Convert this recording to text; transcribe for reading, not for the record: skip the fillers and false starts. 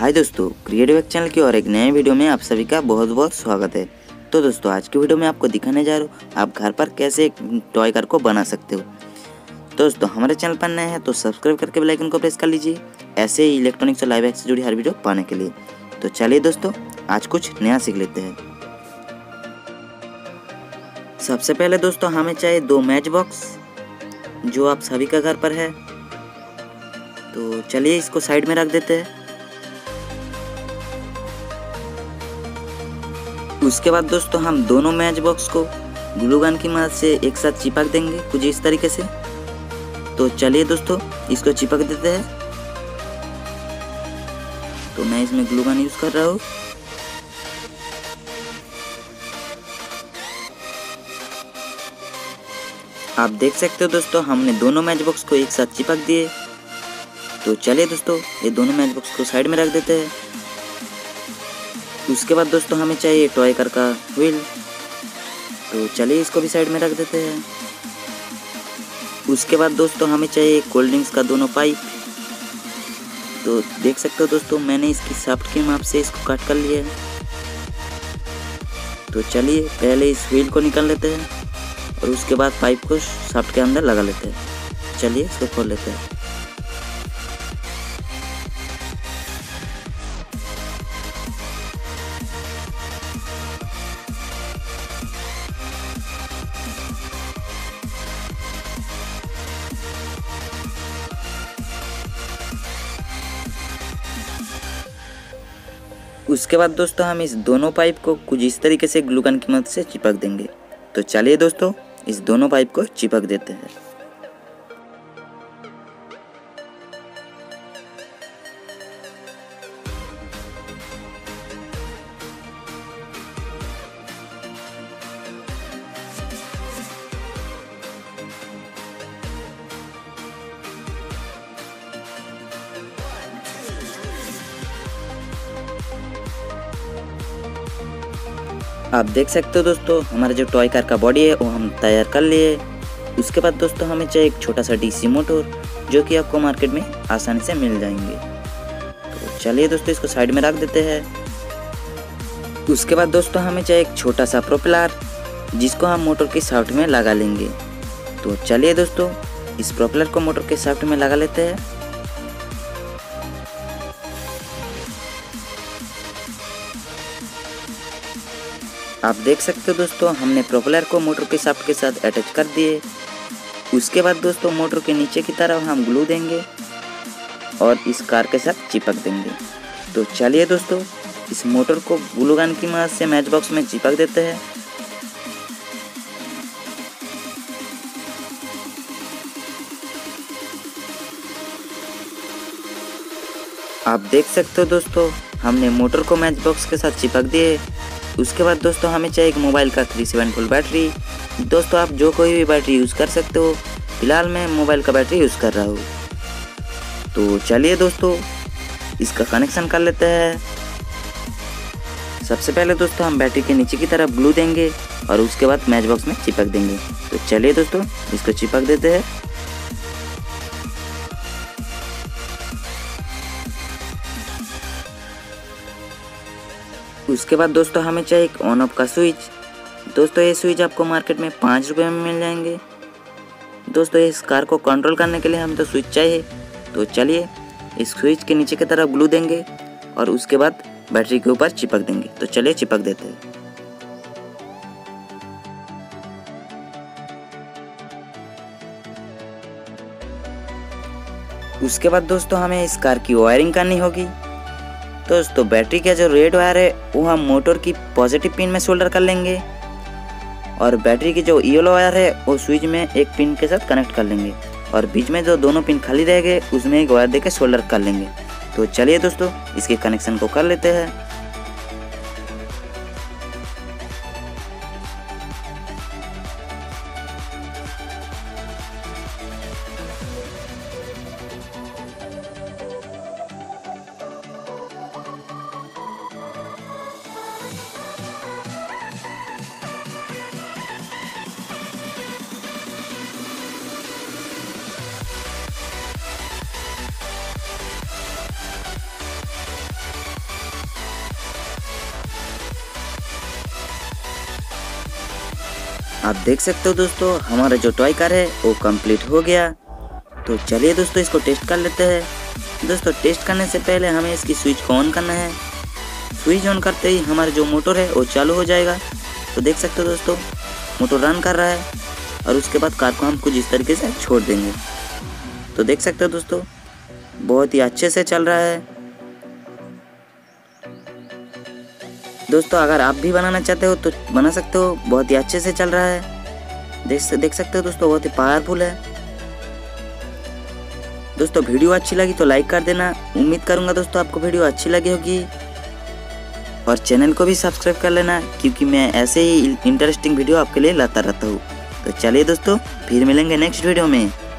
हाय दोस्तों, क्रिएटिव एक चैनल की और एक नए वीडियो में आप सभी का बहुत बहुत स्वागत है। तो दोस्तों, आज की वीडियो में आपको दिखाने जा रहा हूँ आप घर पर कैसे एक टॉय कार को बना सकते हो। तो दोस्तों, हमारे चैनल पर नए हैं तो सब्सक्राइब करके बेल आइकन को प्रेस कर लीजिए ऐसे ही इलेक्ट्रॉनिक्स और लाइव हैक से जुड़ी हर वीडियो पाने के लिए। तो चलिए दोस्तों, आज कुछ नया सीख लेते हैं। सबसे पहले दोस्तों, हमें चाहिए 2 मैच बॉक्स जो आप सभी का घर पर है। तो चलिए इसको साइड में रख देते हैं। उसके बाद दोस्तों, हम दोनों मैच बॉक्स को ग्लू गन की मदद से एक साथ चिपक देंगे कुछ इस तरीके से। तो चलिए दोस्तों, इसको चिपक देते हैं। तो मैं इसमें ग्लू गन यूज कर रहा हूँ। आप देख सकते हो दोस्तों, हमने दोनों मैच बॉक्स को एक साथ चिपक दिए। तो चलिए दोस्तों, ये दोनों मैच बॉक्स को साइड में रख देते हैं। उसके बाद दोस्तों, हमें चाहिए टॉय कार का व्हील। तो चलिए इसको भी साइड में रख देते हैं। उसके बाद दोस्तों, हमें चाहिए कोल्ड ड्रिंक्स का दोनों पाइप। तो देख सकते हो दोस्तों, मैंने इसकी शाफ्ट के माप से इसको काट कर लिया है। तो चलिए पहले इस व्हील को निकाल लेते हैं और उसके बाद पाइप को शाफ्ट के अंदर लगा लेते हैं। चलिए इसको खोल लेते हैं। उसके बाद दोस्तों, हम इस दोनों पाइप को कुछ इस तरीके से ग्लू गन की मदद से चिपक देंगे। तो चलिए दोस्तों, इस दोनों पाइप को चिपक देते हैं। आप देख सकते हो दोस्तों, हमारा जो टॉय कार का बॉडी है वो हम तैयार कर लिए। उसके बाद दोस्तों, हमें चाहिए एक छोटा सा डीसी मोटर जो कि आपको मार्केट में आसानी से मिल जाएंगे। तो चलिए दोस्तों, इसको साइड में रख देते हैं। उसके बाद दोस्तों, हमें चाहिए एक छोटा सा प्रोपेलर जिसको हम मोटर की शाफ्ट में लगा लेंगे। तो चलिए दोस्तों, इस प्रोपेलर को मोटर के शाफ्ट में लगा लेते हैं। आप देख सकते हो दोस्तों, हमने प्रोपेलर को मोटर के शाफ्ट के साथ अटैच कर दिए। उसके बाद दोस्तों, मोटर के नीचे की तरफ हम ग्लू देंगे और इस कार के साथ चिपक देंगे। तो चलिए दोस्तों, इस मोटर को ग्लू गन की मदद से मैच बॉक्स में चिपक देते हैं। आप देख सकते हो दोस्तों, हमने मोटर को मैच बॉक्स के साथ चिपक दिए। उसके बाद दोस्तों, हमें चाहिए एक मोबाइल का 370 बैटरी। दोस्तों, आप जो कोई भी बैटरी यूज़ कर सकते हो। फिलहाल मैं मोबाइल का बैटरी यूज़ कर रहा हूँ। तो चलिए दोस्तों, इसका कनेक्शन कर लेते हैं। सबसे पहले दोस्तों, हम बैटरी के नीचे की तरफ ग्लू देंगे और उसके बाद मैच बॉक्स में चिपक देंगे। तो चलिए दोस्तों, इसको चिपक देते हैं। उसके बाद दोस्तों, हमें चाहिए एक ऑन ऑफ का स्विच। दोस्तों, ये स्विच आपको मार्केट में 5 रुपये में मिल जाएंगे। दोस्तों, इस कार को कंट्रोल करने के लिए हमें तो स्विच चाहिए। तो चलिए इस स्विच के नीचे की तरफ ग्लू देंगे और उसके बाद बैटरी के ऊपर चिपक देंगे। तो चलिए चिपक देते हैं। उसके बाद दोस्तों, हमें इस कार की वायरिंग करनी होगी। दोस्तों, बैटरी का जो रेड वायर है वो हम मोटर की पॉजिटिव पिन में सोल्डर कर लेंगे और बैटरी की जो येलो वायर है वो स्विच में एक पिन के साथ कनेक्ट कर लेंगे और बीच में जो दोनों पिन खाली रहेंगे उसमें एक वायर देके सोल्डर कर लेंगे। तो चलिए दोस्तों, इसके कनेक्शन को कर लेते हैं। आप देख सकते हो दोस्तों हमारा जो टॉय कार है वो कंप्लीट हो गया। तो चलिए दोस्तों इसको टेस्ट कर लेते हैं। दोस्तों टेस्ट करने से पहले हमें इसकी स्विच को ऑन करना है। स्विच ऑन करते ही हमारा जो मोटर है वो चालू हो जाएगा। तो देख सकते हो दोस्तों मोटर रन कर रहा है और उसके बाद कार को हम कुछ इस तरीके से छोड़ देंगे। तो देख सकते हो दोस्तों बहुत ही अच्छे से चल रहा है। दोस्तों अगर आप भी बनाना चाहते हो तो बना सकते हो, बहुत ही अच्छे से चल रहा है। देख सकते हो दोस्तों बहुत ही पावरफुल है। दोस्तों वीडियो अच्छी लगी तो लाइक कर देना। उम्मीद करूंगा दोस्तों आपको वीडियो अच्छी लगी होगी और चैनल को भी सब्सक्राइब कर लेना, क्योंकि मैं ऐसे ही इंटरेस्टिंग वीडियो आपके लिए लाता रहता हूँ। तो चलिए दोस्तों फिर मिलेंगे नेक्स्ट वीडियो में।